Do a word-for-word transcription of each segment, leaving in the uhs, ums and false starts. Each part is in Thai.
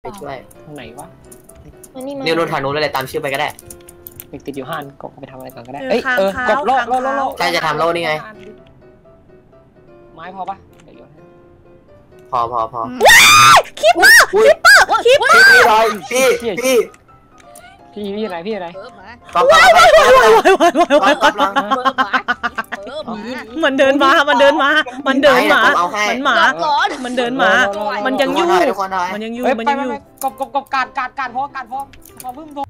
ช่วยทางไหนวะนิวโดนทางนู้นเลยตามชื่อไปก็ได้เด็กติดอยู่ห้าอันกบไปทำอะไรก่อนก็ได้เอ้ยเออกบโลโลโลโลใช่จะทำโลนี่ไงไม้พอปะเดี๋ยวโยนพอพอพอคิปเปอร์คิปเปอร์คิปเปอร์พี่ลอยพี่พี่พี่พี่อะไรพี่อะไรก๊อปก๊อปก๊อปก๊อปมันเดินมามันเดินมามันเดินมามันหมามันเดินมามันยังอยู่มันยังอยู่มันยังอยู่กบกบกบการการการเพราะการเพราะพอพึ่งโดน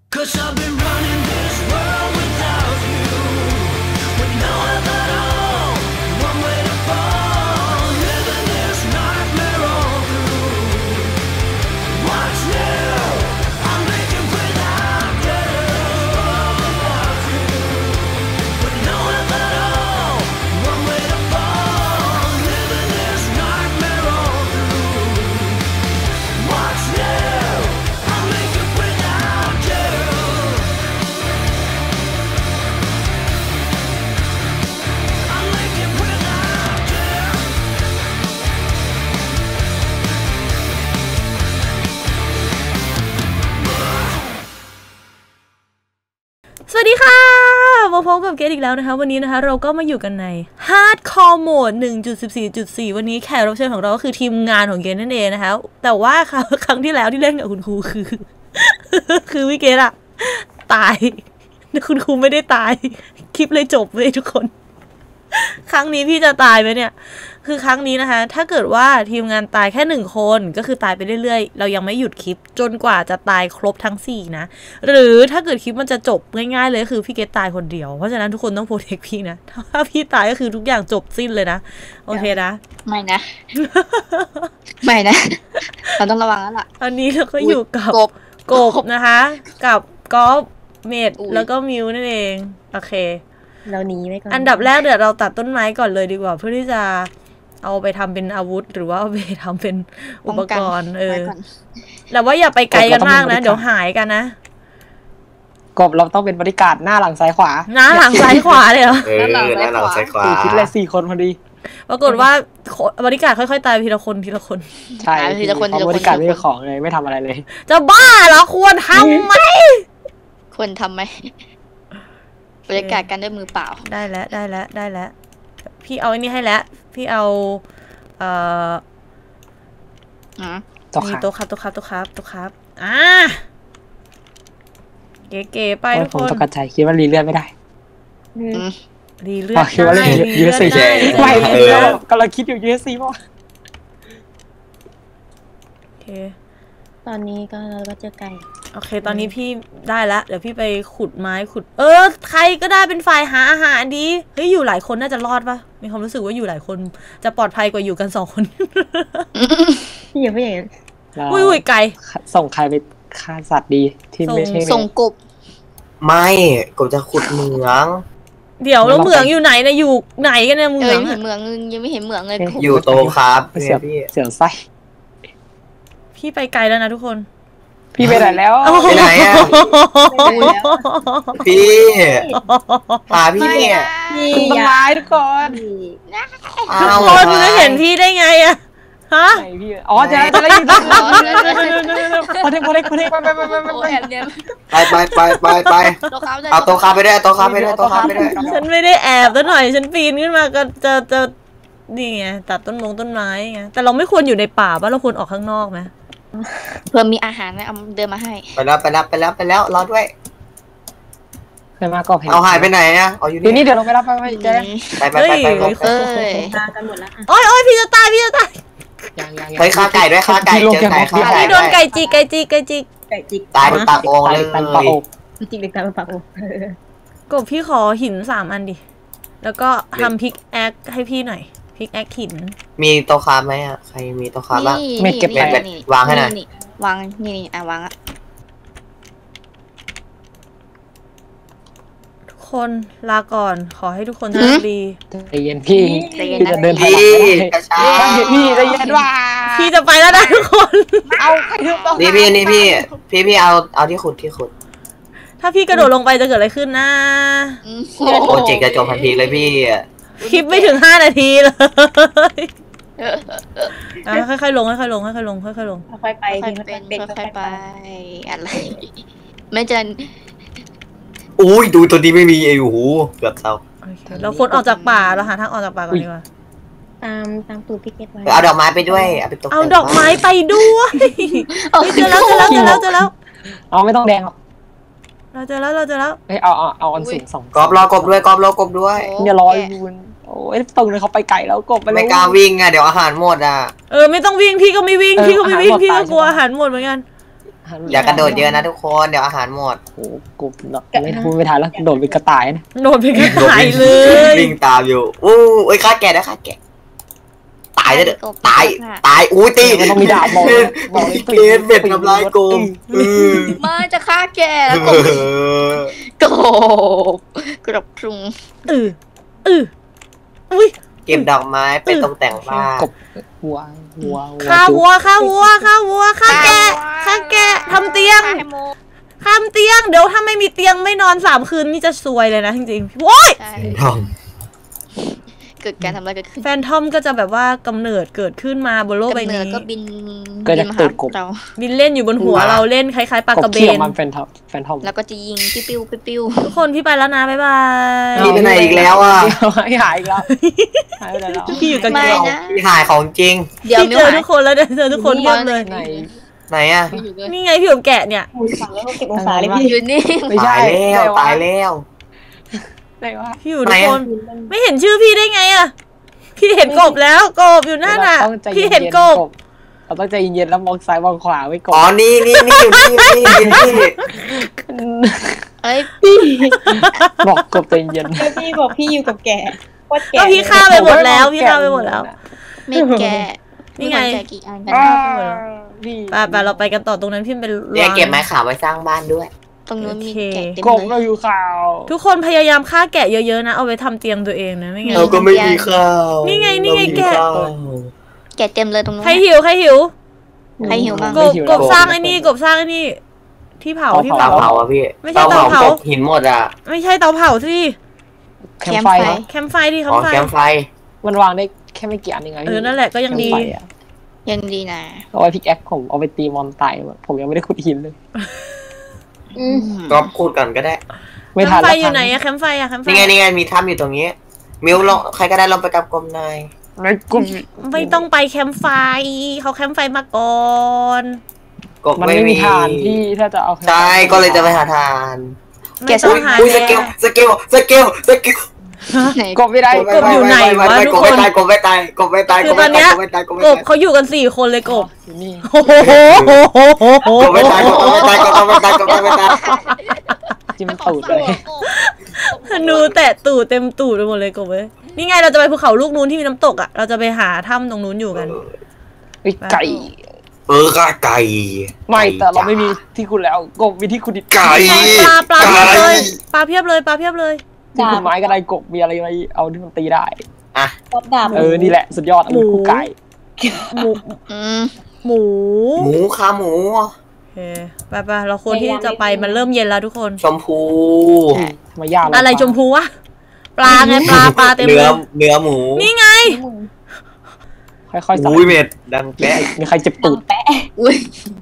สวัสดีค่ะมาพบกับเกดอีกแล้วนะคะวันนี้นะคะเราก็มาอยู่กันใน Hardcore Mode หนึ่งจุดสิบสี่จุดสี่ วันนี้แขกรับเชิญของเราก็คือทีมงานของเกดนั่นเองนะคะแต่ว่าครั้งที่แล้วที่เล่นกับคุณครูคือ คือวิเกดอะตายคุณครูไม่ได้ตายคลิปเลยจบเลยทุกคนครั้งนี้พี่จะตายไหมเนี่ยคือครั้งนี้นะคะถ้าเกิดว่าทีมงานตายแค่หนึ่งคนก็คือตายไปเรื่อยๆเรายังไม่หยุดคลิปจนกว่าจะตายครบทั้งสี่นะหรือถ้าเกิดคลิปมันจะจบง่ายๆเลยคือพี่เกตตายคนเดียวเพราะฉะนั้นทุกคนต้องโปรเทคพี่นะถ้าพี่ตายก็คือทุกอย่างจบสิ้นเลยนะโอเคนะไม่นะ ไม่นะเราต้องระวังแล้วล่ะอันนี้เราก็อยู่กับกบกบนะคะกับก๊อฟเมดแล้วก็มิวนั่นเองโอเคเราหนีไว้ก่อนอันดับแรกเดี๋ยวเราตัดต้นไม้ก่อนเลยดีกว่าเพื่อที่จะเอาไปทำเป็นอาวุธหรือว่าเอาไปทำเป็นอุปกรณ์เออแต่ว่าอย่าไปไกลกันมากนะเดี๋ยวหายกันนะกบเราต้องเป็นบริการหน้าหลังซ้ายขวาหน้าหลังซ้ายขวาเลยเหรอหน้าหลังซ้ายขวาคิดเลยสี่คนพอดีปรากฏว่าบริการค่อยๆตายทีละคนทีละคนใช่ทีละคนทีละคนบริการไม่มีของเลยไม่ทำอะไรเลยจะบ้าเหรอควรทำไหมควรทำไหมบริการกันด้วยมือเปล่าได้แล้วได้แล้วได้แล้วพี่เอาอันนี้ให้แล้วพี่เอาเอ่อมีโต๊ะครับโต๊ะครับโต๊ะครับโต๊ะครับอ่าเก๋ๆไปทุกคนผมตกใจคิดว่ารีเลื่อนไม่ได้รีเลื่อนคิดว่ารีเลื่อนสี่ไม่เลยกำลังคิดอยู่ยูเอสซีป่ะโอเคตอนนี้ก็เราก็เจอไก่โอเคตอนนี้พี่ได้แล้วเดี๋ยวพี่ไปขุดไม้ขุดเออใครก็ได้เป็นฝ่ายหาอาหารดีเฮ้ยอยู่หลายคนน่าจะรอดปะมีความรู้สึกว่าอยู่หลายคนจะปลอดภัยกว่าอยู่กันสองคนพี่อย่าไปอย่างนั้นอุ้ยอุ้ยไก่ส่งใครไปฆ่าสัตว์ดีที่ไม่ใช่ส่งกบไม่กบจะขุดเหมืองเดี๋ยวแล้วเหมืองอยู่ไหนนะอยู่ไหนกันเนี่ยเหมืองเห็นเหมืองยังไม่เห็นเหมืองเลยอยู่โตครับเสียเสียไส้พี่ไปไกลแล้วนะทุกคนพี่ไปไหนแล้วไปไหนอ่ะพี่พาพี่เนี่ยคุณต้นไม้ทุกคนทุกคนจะเห็นพี่ได้ไงอะฮะพี่อ๋อจะจะได้ยินพอเด็กพอเด็กพอเด็กไปไปไปไปไปไปไปไปเอาโต๊ะคาไปได้โต๊ะคาไปได้โต๊ะคาไปได้ฉันไม่ได้แอบซะหน่อยฉันปีนขึ้นมาก็จะจะนี่ไงตัดต้นมงต้นไม้ไงแต่เราไม่ควรอยู่ในป่าป่ะเราควรออกข้างนอกไหมเพื่อมีอาหารนะเอาเดินมาให้ไปแล้วไปแล้วไปแล้วไปแล้วรอด้วยเคยมาก็แพงเอาหายไปไหนอะเอาอยู่นี่เดี๋ยวลงไปรับไปไปเจ๊ไปไปไปไปเออตากันหมดแล้วโอ้ยโอ้ยพี่จะตายพี่จะตายเฮ้ยฆ่าไก่ด้วยฆ่าไก่เจอไก่ฆ่าไก่พี่โดนไก่จิกไก่จิกไก่จิกไก่จิกตายเป็นปากโอ่งเลยจิกเด็กตายเป็นปากโอ่งกบพี่ขอหินสามอันดิแล้วก็ทำพิกแอคให้พี่หน่อยพิกแอคหินมีโต๊ะคาไหมอ่ะใครมีโต๊ะคาบ้างไม่เก็บไปวางให้หน่อยวางนี่นี่อ่ะวางอ่ะทุกคนลาก่อนขอให้ทุกคนโชคดีใจเย็นพี่พี่จะเดินไปพี่ใจเย็นว่าพี่จะไปแล้วนะทุกคนเอาใครถึงต้องนี่พี่นี่พี่พี่พี่เอาเอาที่ขุดที่ขุดถ้าพี่กระโดดลงไปจะเกิดอะไรขึ้นนะโปรเจกต์จะจบทันทีเลยพี่คลิปไม่ถึงห้านาทีเลยอ่ะค่อยๆลงค่อยๆลงค่อยๆลงค่อยๆลงค่อยๆไปค่อยทีเป็นเป็นค่อยๆไปอะไร ไม่จะอุ้ยดูตัวนี้ไม่มีไอ้โอ้โหเกือบเศร้าโอเคเราควรออกจากป่าเราหาทางออกจากป่าก่อนดีกว่าตามตามตูดพี่เกตไว้เอาดอกไม้ไปด้วยเอาไปตกเอาดอกไม้ไปด้วยเฮ้ยเจอแล้วเจอแล้วเจอแล้วเจอแล้วเอาไม่ต้องแดงหรอกเราเจอแล้วเราเจอแล้วเอ้ยเอาเอาเอาอันสูงสองกอบรอกบด้วยกอบรอกบด้วยอย่ารอยูนโอ้ยตรงเลยเขาไปไก่แล้วกบไปเลยไม่กล้าวิ่งอ่ะเดี๋ยวอาหารหมดอ่ะเออไม่ต้องวิ่งพี่ก็ไม่วิ่งพี่ก็ไม่วิ่งพี่ก็กลัวอาหารหมดเหมือนกันอย่ากระโดดเยอะนะทุกคนเดี๋ยวอาหารหมดโอ้กบไม่พูดไม่ทันแล้วโดดเป็นกระต่ายนะโดนเป็นกระต่ายเลยวิ่งตามอยู่อู้ไอ้ฆ่าแกะนะฆ่าแกะตายเลยเด้อตายตายอุ้ยตีมันต้องมีดาบบอกบอกเลยเกณฑ์เบ็ดทำลายโกงมาจะฆ่าแกแล้วกบกบกรบกรุงเออเอออุ้ยเก็บดอกไม้ไปตกแต่งบ้านกบวัววัวฆ่าวัวฆ่าวัวฆ่าวัวฆ่าแกะฆ่าแกะทำเตียงทำเตียงเดี๋ยวถ้าไม่มีเตียงไม่นอนสามคืนนี่จะซวยเลยนะจริงๆโว้ยใช่ทองเกิดการทำอะไรเกิดขึ้นแฟนทอมก็จะแบบว่ากำเนิดเกิดขึ้นมาบนโลกใบกำเนินี้ดก็บินก็จะบินมาตูหาดกบเราบินเล่นอยู่บนหัวเราเล่นคล้ายๆปลากกระบเบเขียวน มันแฟนทอมแฟนทอมแล้วก็จะยิงปิ้วปิ้วปิ้วปิ้วทุกคนพี่ไปแล้วนะบ๊ายบายพี่ไปไหนอีกแล้วอ่ะหายหายอีกแล้วหายไปแล้วพี่อยู่กับไม่เกลนะพี่หายของจริงเดี๋ยวพี่ไม่เจอหายทุกคนแล้วเนี่ยเจอทุกคนเพิ่มเลยไหนไหนอ่ะไม่อยู่เลยนี่ไงพี่ผมแกะเนี่ยสามร้อยหกสิบองศาเลยพี่อยู่นี่ไม่ใช่ตายแล้วตายแล้วไหนวะพี่อยู่ทุกคนไม่เห็นชื่อพี่ได้ไงอะพี่เห็นกบแล้วกบอยู่นั่นน่ะพี่เห็นกบเราต้องใจเย็นๆแล้วมองซ้ายมองขวาไว้ก่ออ๋อน นี่นี่นี่อยู่นี่อยู่นี่อยู่นี่เอ้ยบอกกบใจเย็นแล้วพี่บอกพี่อยู่กับแกโคตรแกก็พี่ฆ่าไปหมดแล้วพี่ฆ่าไปหมดแล้วไม่แกะนี่ไงแกะกี่อันกันพี่ไปไปเราไปกันต่อตรงนั้นพี่เป็นเดี๋ยวเก็บไม้ขาวไว้สร้างบ้านด้วยตรงนู้นมีโอเคแกะเต็มกบเลเรายอยู่ข่าวทุกคนพยายามฆ่าแกะเยอะๆนะเอาไว้ทำเตียงตัวเองนะไม่งั้นเราก็ไม่มีข้าวนี่ไงนี่ไงแกะเรามีข้าวแกะเต็มเลยตรงนู้นใครหิวใครหิวใครหิวบ้างกบกบสร้างไอ้นี่กบสร้างไอ้นี่ที่เผาที่เตาเผาเผาอ่ะพี่ไม่ใช่เตาเผากบหินหมดอ่ะไม่ใช่เตาเผาสิแคมไฟแคมป์ไฟที่แคอ๋มอป์ไฟแคมป์ไฟมันวางได้แค่ไม่กี่อันเองไงเออนั่นแหละก็ยังดียังดีนะเอาไว้พิกแอคผมเอาไปตีมอนตายผมยังไม่ได้ขุดหินเลยก็พูดก่อนก็ได้ไม่แคทัมนป์ไฟอยู่ไหนอะแคมป์ไฟอะแคมป์ไฟนี่ไงนี่ไงมีถ้ำอยู่ตรงนี้ มิวลองใครก็ได้ลองไปกับกรมนายไม่กุมไม่ต้องไปแคมป์ไฟเขาแคมป์ไฟมาก่อนกบมันไม่ไม่มีมีทานที่ถ้าจะเอาใช่ก็เลยจะไปหาทานไม่ต้องหาอุ้ยสแกเกลสเกลสเกลสเกลไหนกบไม่ได้กบอยู่ไหนวะทุกคนกบไม่ตายกบไม่ตายกบไม่ตายคือตอนเนี้ยกบไม่ตายกบไม่กตายบเขาอยู่กันสี่คนเลยกบอยู่นี่โอ้โหกบไม่ตายกบไม่ตายกบไม่ตายกบไม่ตายจิ้มตูดเลยธนูแตะตูดเต็มตูดไปหมดเลยกบเว้ยนี่ไงเราจะไปภูเขาลูกนู้นที่มีน้ำตกอ่ะเราจะไปหาถ้ำตรงนู้นอยู่กันไก่เออก็ไก่ไม่แต่เราไม่มีที่คุณแล้วกบมีที่คุณดิไก่ปลาปลาเพียบเลยปลาเพียบเลยปลาเพียบเลยที่คุณไม้ก็ได้กบมีอะไรอะไรเอาที่มันตีได้อ่ะรอบดาบเออนี่แหละสุดยอดอันนี้คู่ไก่หมูอืมหมูหมูขาหมูโอเคไปไปเราควรที่จะไปมันเริ่มเย็นแล้วทุกคนชมพูทำไมยากอะไรชมพูวะปลาไงปลาปลาเต็มเลเนื้อย เนื้อหมูนี่ไงค่อยๆใส่อุ้ยเม็ดดังแป๊ะมีใครเจ็บตูดแปะอุ้ย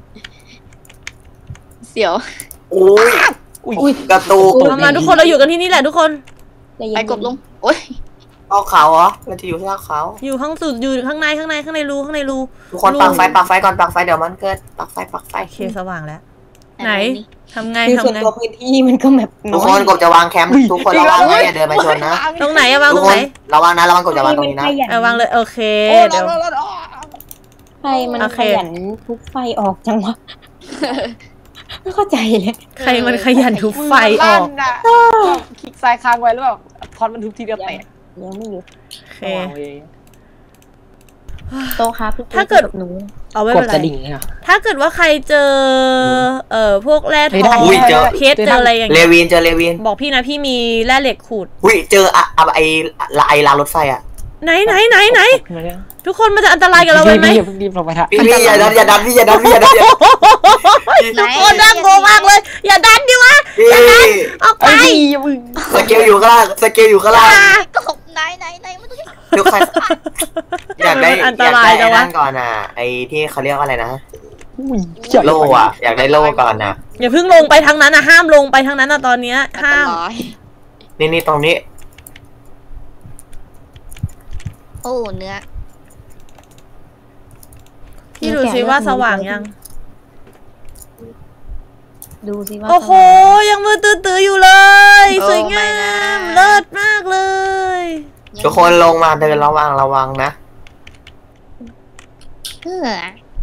เสียวอุ้ยอุ้ยกระตูกมามาทุกคนเราอยู่กันที่นี่แหละทุกคนไปกบลงโอ้ยเอาเขาเหรอเราจะอยู่ที่เขาอยู่ข้างสุดอยู่ข้างในข้างในข้างในรูข้างในรูทุกคนปักไฟปักไฟก่อนปักไฟเดี๋ยวมันเกิดปักไฟปักไฟโอเคสว่างแล้ว ไหนทำไงคือส่วนทำไงตัวพื้นที่มันก็แบบทุกคนกบจะวางแคมป์ทุกคนระวังนะอย่าเดินไปชนนะตรงไหนอะวางทุตกรงคไหนนระวังนะระวังกบจะวางตรงนี้นะเออวางเลยโอเคเดี๋ยวไฟมันโอเคขยันทุบไฟออกจังวะไม่เข้าใจเลยใครมันขยันทุบไฟออกคลิกซ้ายค้างไว้แล้วแบบพอดมันทุบทีเดียวแตกยังไม่หยุดโอเคโตครับถ้าเกิดหนูเอาไม่กเป็ดนไรกระดิ่งเนี่ยถ้าเกิดว่าใครเจอเอ่อพวกแร่ทไม่ได้องอุ้ยเจอเพชรเจออะไรอย่างเลเงี้ยวินเจอเลวินบอกพี่นะพี่มีแร่เหล็กขูดอุ้ยเจออะอะไอละไอรางรถไฟอ่ะไหนไหนไหนไหนทุกคนมันจะอันตรายกับเราไหมไหมอย่าเพิ่งรีบลงไปทะพี่พี่อย่าดันอย่าดันพี่อย่าดันพี่อย่าดันอย่าดันทุกคนน่ากลัวมากเลย อย่าดันดิวะพี่ออกไปไอ้พี่อย่ามึงสเกลอยู่ข้างล่างสเกลอยู่ข้างล่างกบไหนไหนไหนมันต้องเดี๋ยวใครอยากได้มันอันอตยากราได้ยจัไอ้งวะนั่นก่อนอ่ะไอ้ที่เขาเรียกว่าอะไรนะอุ้ยใหญ่โล่อะอยากได้โล่ก่อนนะอย่าเพิ่งลงไปทางนั้นนะห้ามลงไปทางนั้นนะตอนเนี้ยอันห้าตมรายนี่นี่ตรงนี้โอ้เนื้อพี่ดูซิว่าสว่างยังดูสิว่าโอ้โห ยังมือตื้อๆอยู่เลย สวยงาม เลิศมากเลยทุกคนลงมาเดินระวังระวังนะเออก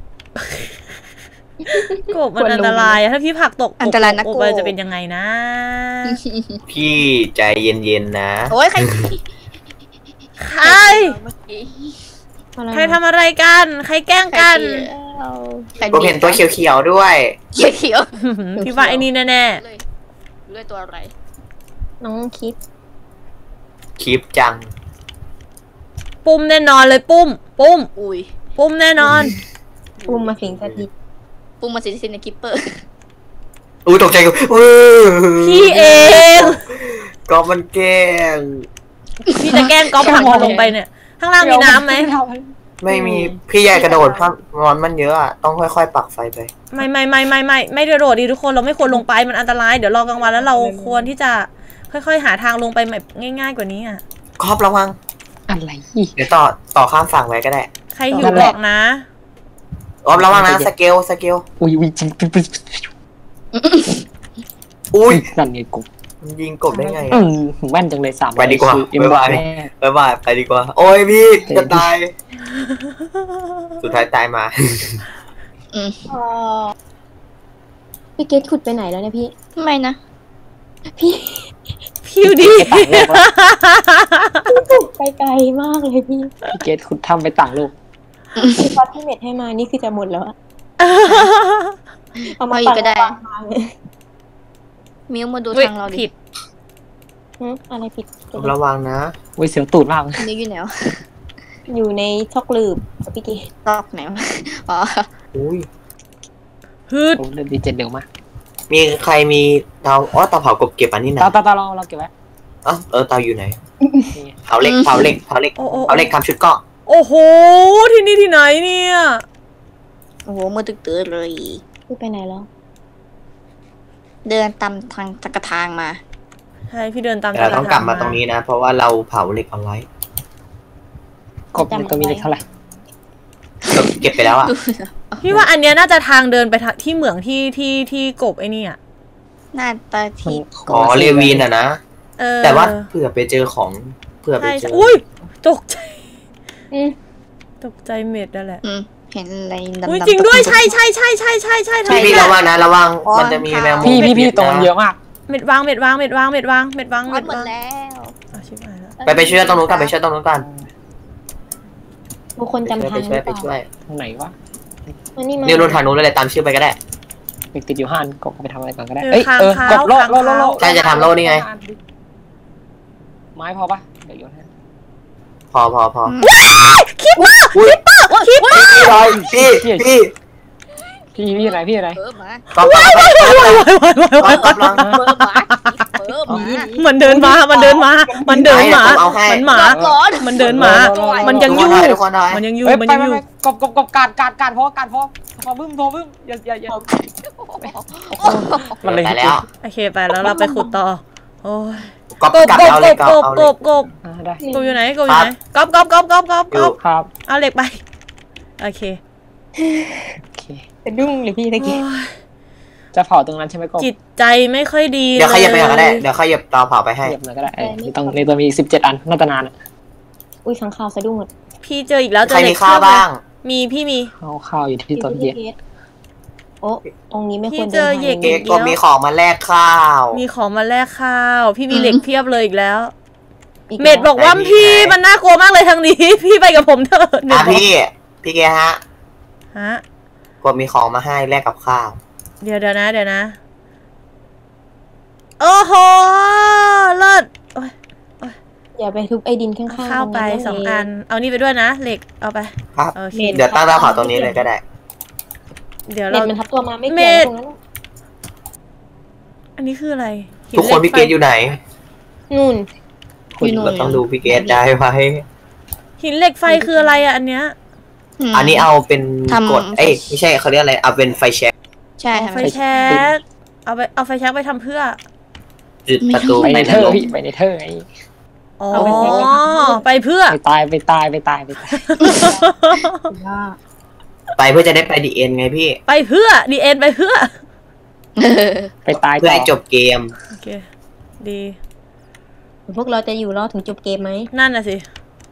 บมันอันตรายอะถ้าพี่ผลักตกอันตรายนะกบกบไปจะเป็นยังไงนะพี่ใจเย็นๆนะโอ้ยใครใครเมื่อกี้อะไรใครทำอะไรกัน ใครแกล้งกันใครผมเห็นตัวเขียวๆด้วยเขียวเขียวพี่ว่าไอ้นี่แน่เลยเลื่อยตัวอะไรน้องคิดคลิปจังๆ ปุ้มแน่นอนเลยปุ้ม ปุ้มอุ้ยปุ้มแน่นอนปุ่มมาสิงสถิตปุ้มมาสิสิในคิปเปอร์อุ้ยตกใจกูอุ้ยพี่เองก็มันแกล้งพี่จะแกล้งก๊อฟผลักมันลงไปเนี่ย ข้างล่างมีน้ำไหมไม่มีพี่ใหญ่กระโดดเพราะร้อนมันเยอะอะต้องค่อยๆปักไฟไปไม่ไม่ไม่ไม่ไม่ไม่กระโดดดีทุกคนเราไม่ควรลงไปมันอันตรายเดี๋ยวรอกลางวันแล้วเราควรที่จะค่อยๆหาทางลงไปแบบง่ายๆกว่านี้อ่ะครอบระวังอะไรเดี๋ยวต่อต่อข้ามฝั่งไว้ก็ได้ใครหิวบอกนะครอบระวังนะสเกลสเกลอุ้ยอุ้ยจริงอุ้ยนั่นไงกูมันยิงกบได้ไงอือะมแม่นจังเลยสามไปดีกว่าเอ็มบ๊ายบาบายแม่บ๊ายบายไปดีกว่า โอ้ยพี่จะตาย สุดท้ายตายมาอืมเอ่อพี่เกดขุดไปไหนแล้วเนี่ยพี่ทำไมนะพี่พิวดีไปไกลมากเลยพี่พี่เกตคุณทำไปต่างโลกพี่พัดที่เม็ดให้มานี่คือจะหมดแล้วอะเอามาเอาอีกก็ได้ปักวางเลยมิวมาดูอุ๊ยทางเราดิผิดหึอะไรผิดระวังนะอุ้ยเสียวตูดมากนี่อยู่ไหนวะอยู่ในช็อกลืบพี่เกดรอบไหนวะอ๋ออุ้ยฮึดโอ้เล่นดีเจ็ดเร็วมากมีใครมีเตาอ๋อเตาเผากบเก็บอันนี้นะตาตาตาเราเราเก็บไว้อ๋อเออเตาอยู่ไหนนี่ไงเผาเหล็กเผาเหล็กเผาเหล็กโอ้โอ้เผาเหล็กทำชุดเกราะโอ้โห ที่นี่ที่ไหนเนี่ยโอ้โหมือตึกตื้อเลยพี่ไปไหนแล้วเดินตามทางจักรทางมาใช่พี่เดินตามแต่เราต้องกลับมาตรงนี้นะ เพราะว่าเราเผาเหล็กเอาไว้กบมันก็มีเล็กเท่าไหร่เราเก็บไปแล้วอ่ะพี่ว่าอันเนี้ยน่าจะทางเดินไปทางที่เหมืองที่ที่ที่กบไอ้นี่อ่ะหน้าตามันที่อ๋อเรวีนอ่ะนะเออแต่ว่าเผื่อไปเจอของเผื่อไปใช่เจใช่ออุ้ยตกใจอืมตกใจเม็ดนั่นแหละอืมเห็นอะไรดำๆอุ้ยจริงด้วยใช่ใช่ใช่ใช่ใช่ใช่พี่พี่ใช่ระวังนะระวังอ๋อมันจะมีแมวมุมพี่พี่พี่เม็ดๆตรงมันเยอะมากเม็ดวางเม็ดวางเม็ดวางเม็ดวางเม็ดวางเม็ดวางวัเม็ดดหมดวางแล้วอ่ะชิบหายแล้วไปไปช่วยตรงนู้นกันไปช่วยตรงนู้นกันทุกคนจำไปทางช่วยไปช่วยตรงไหนวะอันนี้มานิวนูนทางนู้นเลยตามชื่อไปก็ได้เด็กติดอยู่ห้านกบไปทำอะไรก่อนก็ได้เจอเอ้ยค้างเออคาก วบโลค้างโลโลคาโลวใช่จะทำโล่นี่ไงไม้พอปะเดี๋ยวโยนให้พอพอพอคิดว่าอุ้ยคิดว่าพี่ลอยพี่พี่พี่พี่อะไรพี่อะไรเปิดมาก๊อฟก๊อฟก๊อฟวายวายวายวายก๊อฟก๊อฟลองเปิดมาเปิดมามันเดินมา มันเดินมา มันเดินหมาเอาให้มันหมาร้อนมันเดินหมา มันยังอยู่ทุกคนหน่อยมันยังอยู่เฮ้ยมันไปยังไปอยู่ไปกบกบกบการการการพอการพอพอบึ้มพอบึ้มอย่าอย่าอย่ามันเลยไปแล้วโอเคไปแล้วเราไปขุดต่อ โอ้ยก๊อฟกบกลับกบเอากเลยบก๊อฟกบเอากเลยบกบอ่าได้กบอยู่ไหนกบอยู่ไหนกบกบกบกบกบอก ยู่บครับเอาเหล็กไป โอเคโอเคเป็นดุ้งเลยพี่ตะโอ้กี้ยจะเผาตรงนั้นใช่ไหมกบจิตใจไม่ค่อยดีเดี๋ยวขยับไปเลก่อนก็ได้เดี๋ยวขยับเตาเผาไปให้เหยียบหน่อยก็ได้เออนี่ต้องในตัวมีสิบเจ็ดอันน่าจะนานอ่ะอุ้ยขังข่าวสะดุ้งหมดพี่เจออีกแล้วเจใครอเหล็มีกข้าวบ้างมีพี่มีข้าวข้าวอยู่ที่ต้นพี่เยียเกดโอ้ตรงนี้ไม่ควรพี่เจเดินอทางเหย็กเกดก็มีของมาแลกข้าวมีของมาแลกข้าว พี่มีเหล็กเพียบเลยอีกแล้วอีกเม็ดบอกว่าพี่มันน่ากลัวมากเลยทางนี้ พี่ไปกับผมเถอะเม็ดอ่ะบอกพี่พี่เกดฮะฮะกดมีของมาให้แลกกับข้าวเดี๋ยวเดี๋ยวนะเดี๋ยวนะ โอ้โหเลิศโอ้ยอย่าไปทุบไอ้ดินข้างเอาๆข้าวไปตรงสองอัน เอานี่ไปด้วยนะเหล็กเอาไปครับโอเคเดี๋ยวตั้งเตาเผาตรงนี้เลยก็ได้เดี๋ยวเม็เราดมันทับตัวมาไม่เม็เกี่ยวดตรงนั้นอันนี้คืออะไรหิทุกคนหล็พี่เกดอยู่ไหนนู่นอยู่นู่นเราต้องดูพี่เกดได้ไว้หินเหล็กไฟคืออะไรอ่ะอันเนี้ยอันนี้เอาเป็นกดเอ้ยไม่ใช่เขาเรียกอะไรเอาเป็นไฟแช็กใช่ไฟแช็กเอาไปเอาไฟแช็กไปทำเพื่อจุดประตูไปในในเธนอรกไปในเธอไอ้อ๋อไปเพื่อไปตายไปตายไปตายไปตายว่าไปเพื่อจะได้ไปดีเอ็นไงพี่ไปเพื่อดีเอ็นไปเพื่อไปตายเพื่อให้จบเกมโอเคดีพวกเราจะอยู่รอดถึงจบเกมไหมนั่นน่ะสิ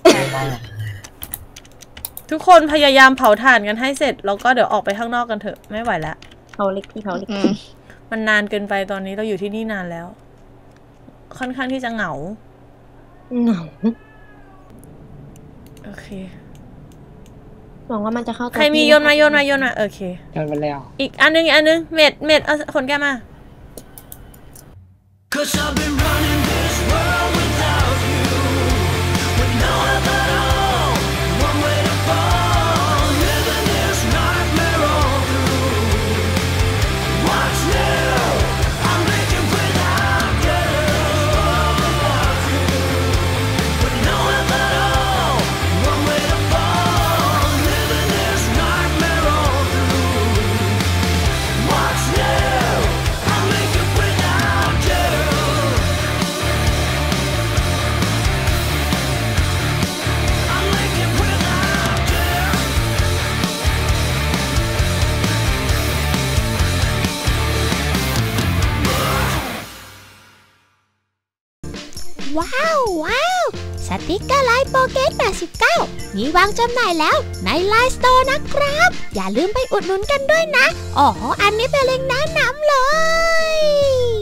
ทุกคนพยายามเผาถ่านกันให้เสร็จแล้วก็เดี๋ยวออกไปข้างนอกกันเถอะไม่ไหวแล้วเผาเล็กที่เผาเล็กมันนานเกินไปตอนนี้เราอยู่ที่นี่นานแล้ว ค่อนข้างที่จะเหงาเหงาโอเคหวังว่ามันจะเข้าตัวใครมีโยนมาโยนมาโยนมาโอเคโดนไปแล้วอีกอันนึงอีกอันนึงเม็ดเม็ดเอาคนแก้มาว้าวว้าวสติกเกอร์ไลน์โปเกตแปดสิบเก้ามีวางจำหน่ายแล้วในไลน์สโตร์นะครับอย่าลืมไปอุดหนุนกันด้วยนะอ๋ออันนี้เป็นเล็งก์แนะนำเลย